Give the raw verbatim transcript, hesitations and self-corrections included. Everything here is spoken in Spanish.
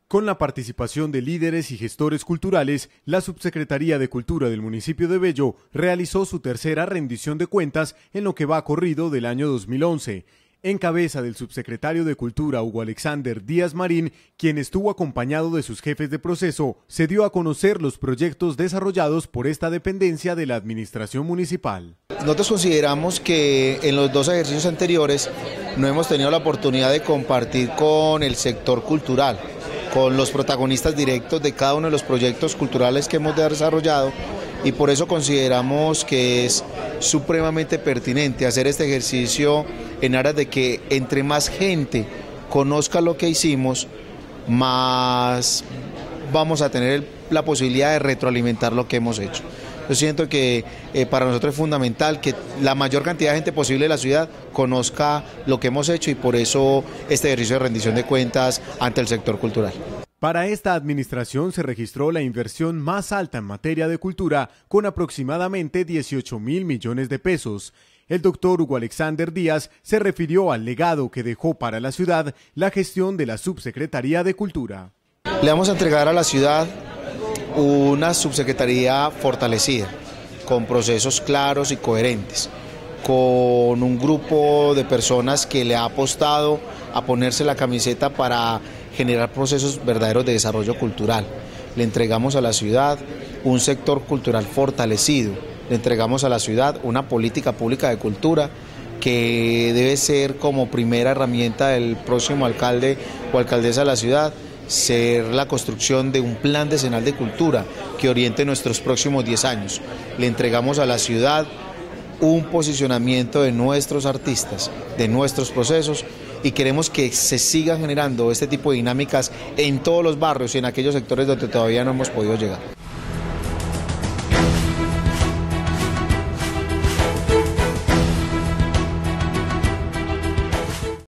Con la participación de líderes y gestores culturales, la Subsecretaría de Cultura del municipio de Bello realizó su tercera rendición de cuentas en lo que va corrido del año dos mil once. En cabeza del subsecretario de Cultura Hugo Alexander Díaz Marín, quien estuvo acompañado de sus jefes de proceso, se dio a conocer los proyectos desarrollados por esta dependencia de la administración municipal. Nosotros consideramos que en los dos ejercicios anteriores no hemos tenido la oportunidad de compartir con el sector cultural, con los protagonistas directos de cada uno de los proyectos culturales que hemos desarrollado, y por eso consideramos que es supremamente pertinente hacer este ejercicio en aras de que entre más gente conozca lo que hicimos, más vamos a tener la posibilidad de retroalimentar lo que hemos hecho. Yo siento que eh, para nosotros es fundamental que la mayor cantidad de gente posible de la ciudad conozca lo que hemos hecho, y por eso este ejercicio de rendición de cuentas ante el sector cultural. Para esta administración se registró la inversión más alta en materia de cultura, con aproximadamente dieciocho mil millones de pesos. El doctor Hugo Alexander Díaz se refirió al legado que dejó para la ciudad la gestión de la Subsecretaría de Cultura. Le vamos a entregar a la ciudad una subsecretaría fortalecida, con procesos claros y coherentes, con un grupo de personas que le ha apostado a ponerse la camiseta para generar procesos verdaderos de desarrollo cultural. Le entregamos a la ciudad un sector cultural fortalecido, le entregamos a la ciudad una política pública de cultura que debe ser como primera herramienta del próximo alcalde o alcaldesa de la ciudad, ser la construcción de un plan decenal de cultura que oriente nuestros próximos diez años. Le entregamos a la ciudad un posicionamiento de nuestros artistas, de nuestros procesos, y queremos que se sigan generando este tipo de dinámicas en todos los barrios y en aquellos sectores donde todavía no hemos podido llegar.